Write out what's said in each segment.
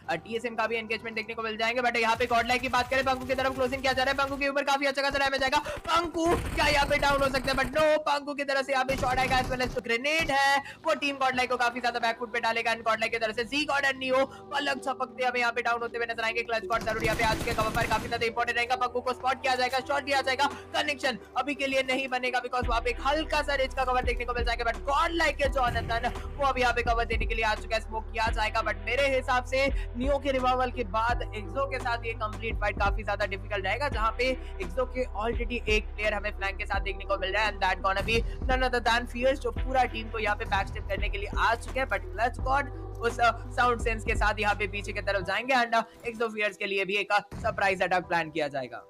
TSM का भी engagement देखने को मिल जाएंगे। बट यहाँ पे गॉडलाइक की बात करें, पंकु की तरफ क्लोजिंग किया जा रहा है, पंकु के ऊपर काफी अच्छा खासा डैमेज आएगा। पंकु क्या यहाँ पे डाउन हो सकता है, बट नो, पंकु की तरफ से यहाँ पे शॉट आएगा एज वेल एज ग्रेनेड है, वो टीम गॉडलाइक को काफी ज्यादा बैकफुट पे डालेगा। एंड गॉडलाइक की तरफ से जी गॉड एंड नियो पलक झपकते हमें यहाँ पे डाउन होते हुए नजर आएंगे। क्लच गॉड जरूर यहाँ पे आज के कवर पर काफी ज्यादा इंपॉर्टेंट रहेगा। पंकु को स्पॉट किया जाएगा, शॉट किया जाएगा, कनेक्शन अभी के लिए नहीं बनेगा बिकॉज वहां पे एक हल्का सा रेंज का कवर देखने को मिल जाएगा। बट गॉडलाइक के जॉनथन वो अभी यहाँ पे कवर देने के लिए आ चुका है, स्मोक किया जाएगा। बट मेरे हिसाब से नियो के रिवाइवल के बाद एक्सो के साथ ये कंप्लीट फाइट काफी ज्यादा डिफिकल्ट रहेगा, जहां पे एक्सो के ऑलरेडी एक प्लेयर हमें फ्लैंक के साथ देखने को मिल रहा है and that gonna be none other than fierce, जो पूरा टीम को यहाँ पे बैकस्टेप करने के लिए आ चुके हैं। बट क्लच गॉड उस साउंड सेंस के साथ यहाँ पे पीछे की तरफ जाएंगे एंड एक्सो फियर्स के लिए भी एक सरप्राइज अटैक प्लान किया जाएगा।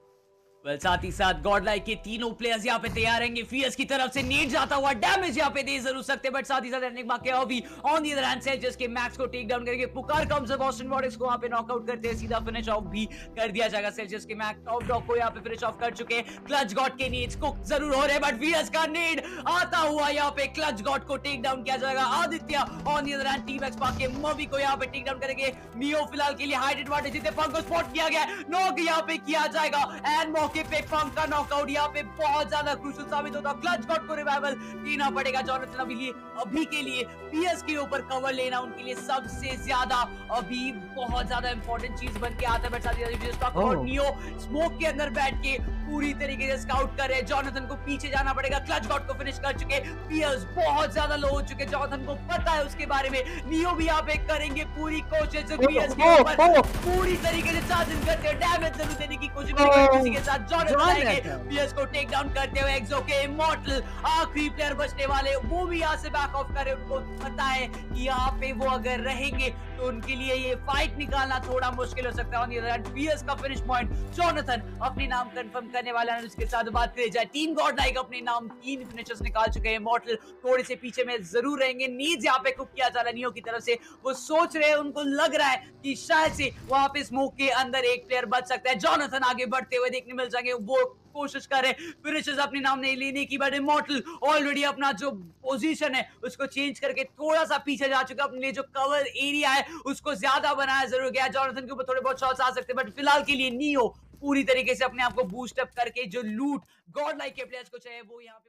साथ ही साथ गॉडलाइक के तीनों प्लेयर्स यहाँ पे तैयार रहेंगे। फियर्स की तरफ से नीड जाता हुआ डैमेज यहाँ पे दे जरूर सकते हैं, बट साथ ही साथ एनिग्मा के अभी ऑन द अदर हैंड से जिसके मैक्स को टेक डाउन करेंगे। पुकार कम्स अप, ऑस्टिन मॉरिस को वहां पे नॉकआउट करते हैं, सीधा फिनिश ऑफ भी कर दिया जाएगा। सेल्सियस के मैक्स टॉप डॉग को यहाँ पे फिनिश ऑफ कर चुके हैं। क्लच गॉड के नीड्स कुक जरूर हो रहे हैं, बट फियर्स का नीड आता हुआ यहाँ पे क्लच गॉड को टेक डाउन किया जाएगा। Aditya on the other hand team X spark के मूवी को यहाँ पे टेक डाउन करेंगे। नियो फिलहाल के लिए हाइट एडवांटेज जीते, पंक को स्पॉट किया गया, नॉक यहाँ पे किया जाएगा एंड मौके पे पंक का नॉकआउट यहाँ पे बहुत ज्यादा क्रूशियल साबित होता है। क्लच गॉड को रिवाइवल देना पड़ेगा जॉनथन अभी के लिए पीएस के ऊपर कवर लेना उनके लिए सबसे ज्यादा अभी बहुत ज्यादा इंपॉर्टेंट चीज बन के आता है। नियो स्मोक के अंदर बैठ के पूरी तरीके से स्काउट कर रहे हैं, जॉनथन को पीछे जाना पड़ेगा। क्लच गॉड को फिनिश कर चुके, पीएस बहुत ज्यादा लो हो चुके, जॉनथन को पता है उसके बारे में। नियो भी यहाँ पे करेंगे पूरी कोशिश पीएस के ऊपर पूरी तरीके से चार्जिंग करते हैं, डैमेज जरूर देने की कोशिश करेंगे। किसी के साथ जॉनथन आएंगे, पीएस को टेक डाउन करते हुए एक्सो के इमॉर्टल आखिरी प्लेयर बचने वाले वो भी यहाँ से बैक ऑफ करे। उनको पता है कि यहाँ पे वो अगर रहेंगे तो उनके लिए ये फाइट निकालना थोड़ा मुश्किल हो सकता है। पीएस का फिनिश पॉइंट जॉनथन अपने नाम कंफर्म करने वाला है। उसके साथ बात करी जाए टीम गॉडलाइक अपने नाम 3 फिनिशर्स निकाल चुके हैं। इमॉर्टल थोड़े से पीछे में जरूर रहेंगे। नीड्स यहाँ पे कुक किया जा रहा है नियो की तरफ से, वो सोच रहे हैं, उनको लग रहा है कि शायद से वहां पे स्मोक के अंदर एक प्लेयर बच सकता है। जॉनथन आगे बढ़ते हुए देखने मिल जाएंगे, वो कोशिश करे फिनिशर्स अपने नाम नहीं लेने की, बट इमॉर्टल ऑलरेडी अपना जो पोजीशन है उसको चेंज करके थोड़ा सा पीछे जा चुका, अपने जो कवर एरिया है उसको ज्यादा बनाया जरूर गया। जॉनथन के ऊपर थोड़े बहुत शॉट्स आ सकते हैं, बट फिलहाल के लिए नियो पूरी तरीके से अपने आप को बूस्ट अप करके जो लूट गॉडलाइक के प्लेयर्स को चाहिए वो यहाँ पे